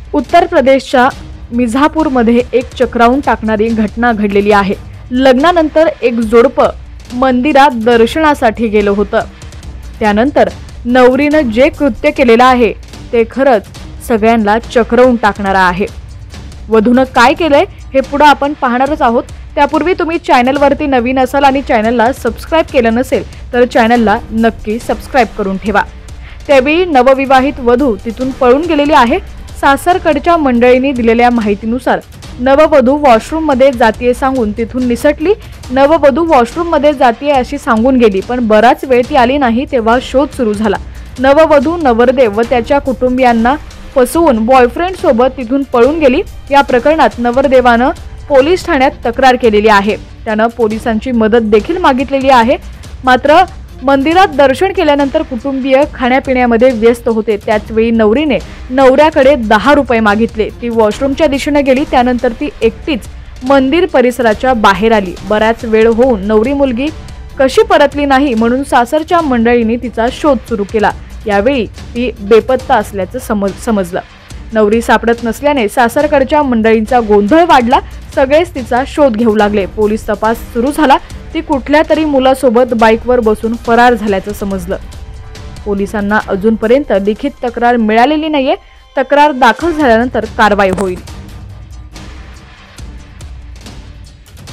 उत्तर प्रदेशच्या मिझापूरमध्ये एक चक्रावून टाकणारी घटना घडलेली आहे। लग्नानंतर एक जोडपं मंदिरात दर्शनासाठी गेलं होतं। त्यानंतर नवरीनं जे कृत्य केलेलं आहे ते खरंच सगळ्यांना चक्रावून टाकणारं आहे। वधूनं काय केलंय हे पुढे आपण पाहणारच आहोत। त्यापूर्वी तुम्ही चॅनलवरती नवीन असाल आणि चॅनलला सबस्क्राइब केलं नसेल तर चॅनलला नक्की सबस्क्राइब करून ठेवा। त्यावेळी नवविवाहित वधू तिथून पळून गेलेली आहे। सासरकडच्या मंडळींनी दिलेल्या माहितीनुसार नववधू वॉशरूममध्ये जातीये सांगून तिथून निसटली। नववधू वॉशरूममध्ये जातीये अशी सांगून गेली, पण बराच वेळ ती आली नाही तेव्हा शोध सुरू झाला। नववधू नवरदेव व त्याच्या कुटुंबियांना फसवून बॉयफ्रेंड सोबत तिथून पळून गेली। या प्रकरणात नवरदेवानं पोलीस ठाण्यात तक्रार केलेली आहे। त्यानं पोलिसांची मदत देखील मागितलेली आहे। मात्र मंदिरात दर्शन केल्यानंतर कुटुंबीय खाण्यापिण्यामध्ये व्यस्त होते। त्याच वेळी नवरीने नवऱ्याकडे 10 रुपये मागितले। ती वॉशरूमच्या दिशेने गेली। त्यानंतर ती एकटीच मंदिर परिसराच्या बाहेर आली। बराच वेळ होऊन नवरी मुलगी कशी परतली नाही म्हणून सासरच्या मंडळींनी तिचा शोध सुरू केला। यावेळी ती बेपत्ता असल्याचं समजलं। नवरी सापडत नसल्याने सासरकडच्या मंडळींचा गोंधळ वाढला। सगळेच तिचा शोध घेऊ लागले। पोलीस तपास सुरू झाला। ती कुठल्या तरी मुलासोबत बाईकवर बसून फरार झाल्याचं समजलं। पोलिसांना अजूनपर्यंत लिखित तक्रार मिळालेली नाहीये। तक्रार दाखल झाल्यानंतर कारवाई होईल।